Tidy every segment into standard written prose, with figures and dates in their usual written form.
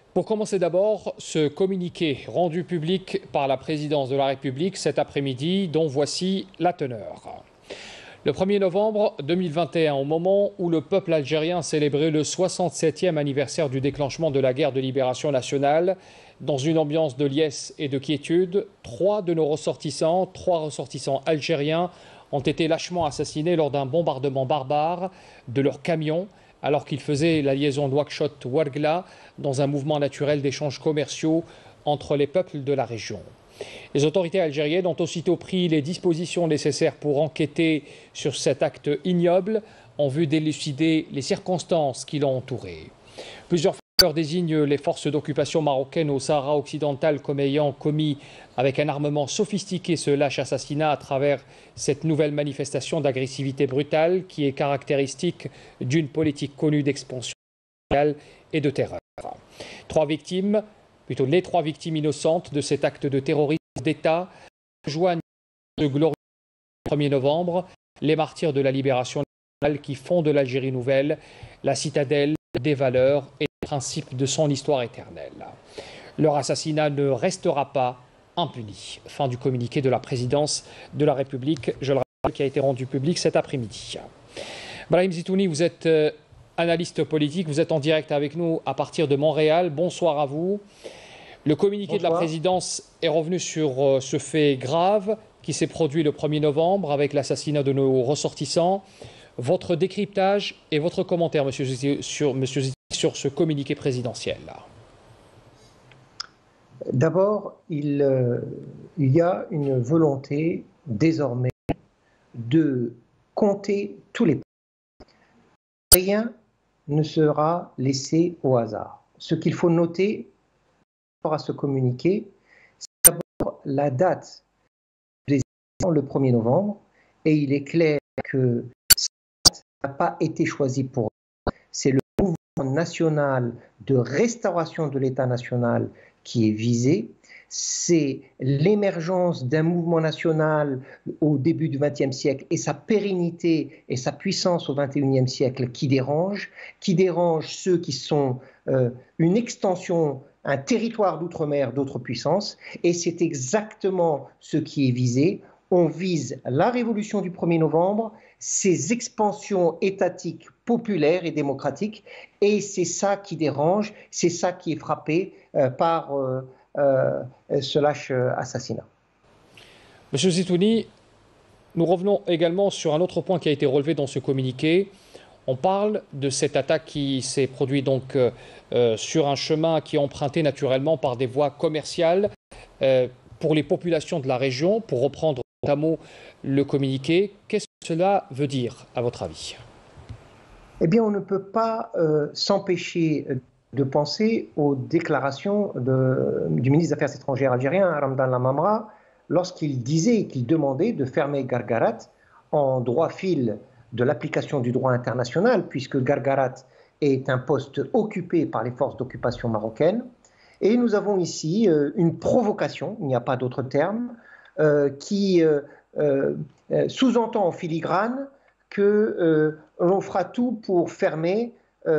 Pour commencer d'abord, ce communiqué rendu public par la présidence de la République cet après-midi, dont voici la teneur. Le 1er novembre 2021, au moment où le peuple algérien célébrait le 67e anniversaire du déclenchement de la guerre de libération nationale, dans une ambiance de liesse et de quiétude, trois ressortissants algériens, ont été lâchement assassinés lors d'un bombardement barbare de leur camion, alors qu'ils faisaient la liaison Nouakchott-Ouargla dans un mouvement naturel d'échanges commerciaux entre les peuples de la région. Les autorités algériennes ont aussitôt pris les dispositions nécessaires pour enquêter sur cet acte ignoble en vue d'élucider les circonstances qui l'ont entouré. Plusieurs facteurs désignent les forces d'occupation marocaines au Sahara occidental comme ayant commis avec un armement sophistiqué ce lâche assassinat à travers cette nouvelle manifestation d'agressivité brutale qui est caractéristique d'une politique connue d'expansion et de terreur. Les trois victimes innocentes de cet acte de terrorisme d'État rejoignent ce glorieux 1er novembre les martyrs de la libération nationale qui font de l'Algérie nouvelle la citadelle des valeurs et des principes de son histoire éternelle. Leur assassinat ne restera pas impuni. Fin du communiqué de la présidence de la République, je le rappelle, qui a été rendu public cet après-midi. Brahim Zitouni, vous êtes analyste politique, vous êtes en direct avec nous à partir de Montréal. Bonsoir à vous. Le communiqué de la présidence est revenu sur ce fait grave qui s'est produit le 1er novembre avec l'assassinat de nos ressortissants. Votre décryptage et votre commentaire, Monsieur Zitouni, sur ce communiqué présidentiel. D'abord, il y a une volonté désormais de compter tous les points. Rien ne sera laissé au hasard. Ce qu'il faut noter par rapport à ce communiqué, c'est d'abord la date des élections, le 1er novembre, et il est clair que cette date n'a pas été choisie pour eux. C'est le mouvement national de restauration de l'État national qui est visé. C'est l'émergence d'un mouvement national au début du XXe siècle et sa pérennité et sa puissance au XXIe siècle qui dérange ceux qui sont une extension, un territoire d'outre-mer d'autres puissances, et c'est exactement ce qui est visé. On vise la révolution du 1er novembre, ses expansions étatiques, populaires et démocratiques, et c'est ça qui dérange, c'est ça qui est frappé par ce lâche assassinat. Monsieur Zitouni, nous revenons également sur un autre point qui a été relevé dans ce communiqué. On parle de cette attaque qui s'est produite donc sur un chemin qui est emprunté naturellement par des voies commerciales pour les populations de la région, pour reprendre notamment le communiqué. Qu'est-ce que cela veut dire, à votre avis? Eh bien, on ne peut pas s'empêcher de penser aux déclarations du ministre des Affaires étrangères algérien, Ramdan Lamamra, lorsqu'il disait qu'il demandait de fermer Gargarat en droit fil de l'application du droit international, puisque Gargarat est un poste occupé par les forces d'occupation marocaines. Et nous avons ici une provocation, il n'y a pas d'autre terme, qui sous-entend en filigrane que l'on fera tout pour fermer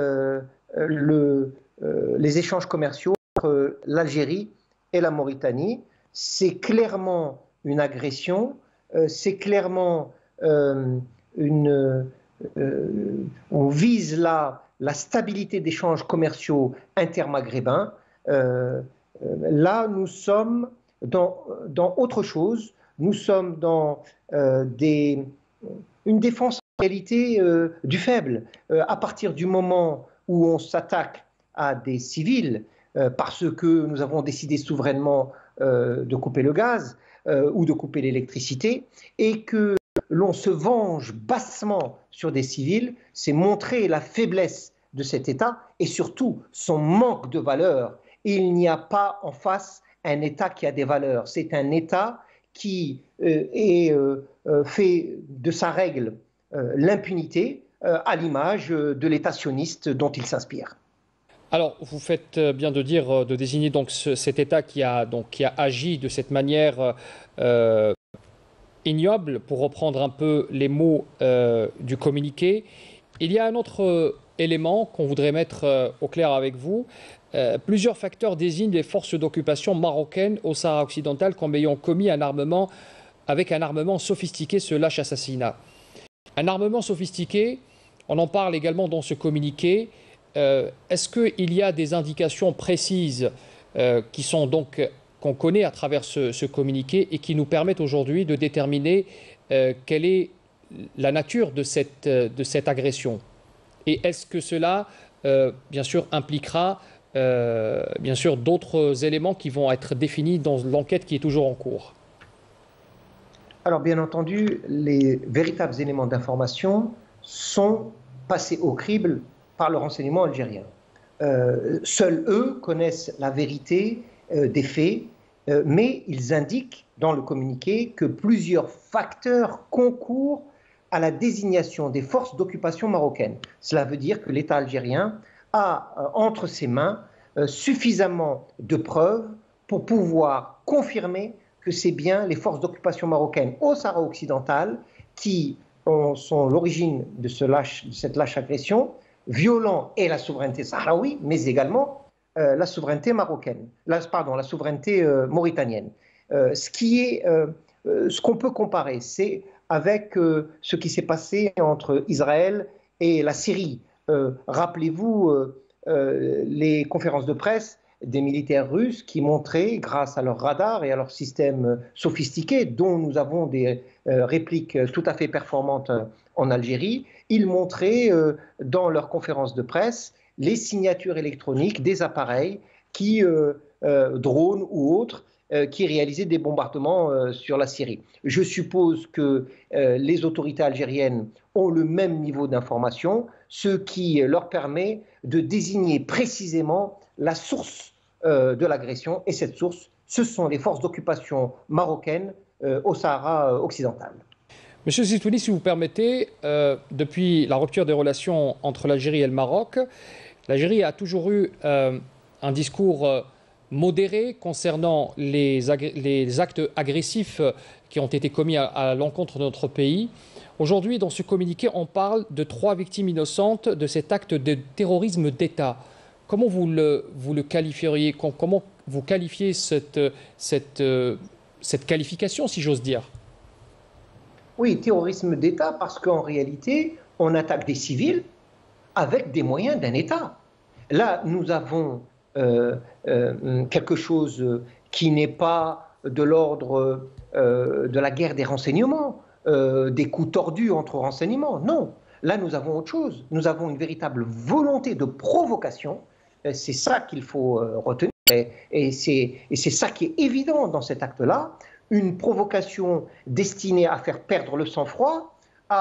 les échanges commerciaux entre l'Algérie et la Mauritanie. C'est clairement une agression, c'est clairement on vise là la stabilité d'échanges commerciaux intermaghrébins. Là, nous sommes dans autre chose. Nous sommes dans une défense en réalité du faible. À partir du moment où on s'attaque à des civils, parce que nous avons décidé souverainement de couper le gaz ou de couper l'électricité, et que l'on se venge bassement sur des civils, c'est montrer la faiblesse de cet État et surtout son manque de valeurs. Il n'y a pas en face un État qui a des valeurs. C'est un État qui fait de sa règle l'impunité à l'image de l'État sioniste dont il s'inspire. Alors, vous faites bien de désigner donc cet État qui a agi de cette manière ignoble, pour reprendre un peu les mots du communiqué. Il y a un autre élément qu'on voudrait mettre au clair avec vous. Plusieurs facteurs désignent les forces d'occupation marocaines au Sahara occidental comme ayant commis avec un armement sophistiqué ce lâche assassinat. Un armement sophistiqué, on en parle également dans ce communiqué. Est-ce qu'il y a des indications précises qui sont donc qu'on connaît à travers ce communiqué et qui nous permettent aujourd'hui de déterminer quelle est la nature de cette agression? Et est-ce que cela, bien sûr, impliquera bien sûr d'autres éléments qui vont être définis dans l'enquête qui est toujours en cours? Alors, bien entendu, les véritables éléments d'information sont passés au crible par le renseignement algérien. Seuls eux connaissent la vérité des faits, mais ils indiquent dans le communiqué que plusieurs facteurs concourent à la désignation des forces d'occupation marocaines. Cela veut dire que l'État algérien a entre ses mains suffisamment de preuves pour pouvoir confirmer que c'est bien les forces d'occupation marocaines au Sahara occidental qui sont l'origine de cette lâche agression, violant et la souveraineté sahraoui, mais également la souveraineté marocaine, la souveraineté mauritanienne. Ce qu'on peut comparer, c'est avec ce qui s'est passé entre Israël et la Syrie. Rappelez-vous les conférences de presse des militaires russes qui montraient, grâce à leur radar et à leur système sophistiqué, dont nous avons des répliques tout à fait performantes en Algérie, ils montraient dans leurs conférences de presse les signatures électroniques des appareils drones ou autres, qui réalisaient des bombardements sur la Syrie. Je suppose que les autorités algériennes ont le même niveau d'information, ce qui leur permet de désigner précisément la source de l'agression, et cette source, ce sont les forces d'occupation marocaines au Sahara occidental. Monsieur Zitouni, si vous permettez, depuis la rupture des relations entre l'Algérie et le Maroc, l'Algérie a toujours eu un discours modéré concernant les actes agressifs qui ont été commis à l'encontre de notre pays. Aujourd'hui, dans ce communiqué, on parle de 3 victimes innocentes de cet acte de terrorisme d'État. Comment vous le qualifieriez? Comment vous qualifiez cette qualification, si j'ose dire? Oui, terrorisme d'État, parce qu'en réalité, on attaque des civils avec des moyens d'un État. Là, nous avons quelque chose qui n'est pas de l'ordre de la guerre des renseignements, des coups tordus entre renseignements. Non, là, nous avons autre chose. Nous avons une véritable volonté de provocation. C'est ça qu'il faut retenir. Et c'est ça qui est évident dans cet acte-là. Une provocation destinée à faire perdre le sang-froid,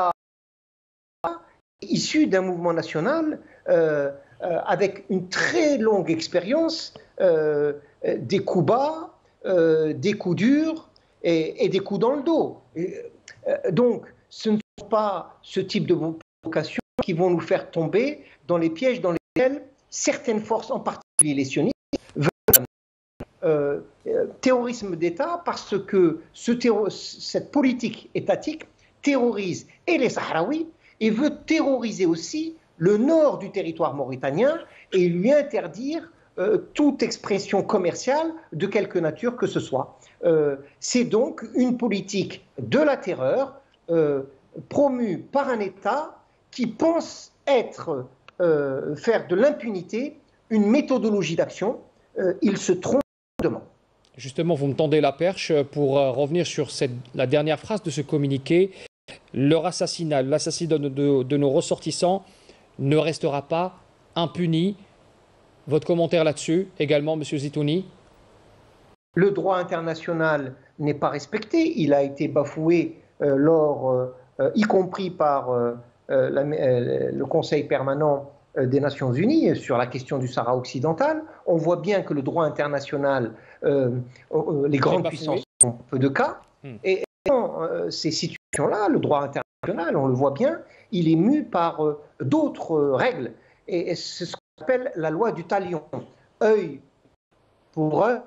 issue d'un mouvement national avec une très longue expérience des coups bas, des coups durs et des coups dans le dos. Donc, ce ne sont pas ce type de provocations qui vont nous faire tomber dans les pièges dans lesquels certaines forces, en particulier les sionistes, veulent terrorisme d'État parce que cette politique étatique terrorise et les Sahraouis et veut terroriser aussi le nord du territoire mauritanien et lui interdire toute expression commerciale de quelque nature que ce soit. C'est donc une politique de la terreur promue par un État qui pense faire de l'impunité une méthodologie d'action. Il se trompe grandement. Justement, vous me tendez la perche pour revenir sur la dernière phrase de ce communiqué. Leur assassinat, l'assassinat de nos ressortissants ne restera pas impuni. Votre commentaire là-dessus également, Monsieur Zitouni? Le droit international n'est pas respecté. Il a été bafoué y compris par le Conseil permanent des Nations Unies sur la question du Sahara occidental. On voit bien que le droit international, les grandes puissances ont peu de cas. Et dans ces situations-là, le droit international, on le voit bien, il est mu par d'autres règles. Et c'est ce qu'on appelle la loi du talion. Œil pour œil.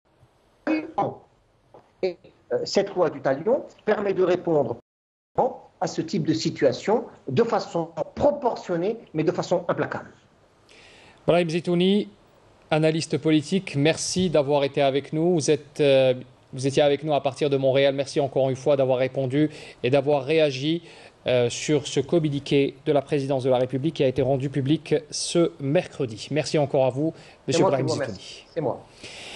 Et cette loi du talion permet de répondre à ce type de situation de façon proportionnée, mais de façon implacable. Brahim Zitouni, analyste politique, merci d'avoir été avec nous. Vous étiez avec nous à partir de Montréal. Merci encore une fois d'avoir répondu et d'avoir réagi sur ce communiqué de la présidence de la République qui a été rendu public ce mercredi. Merci encore à vous, M. Brahim Zitouni. C'est moi.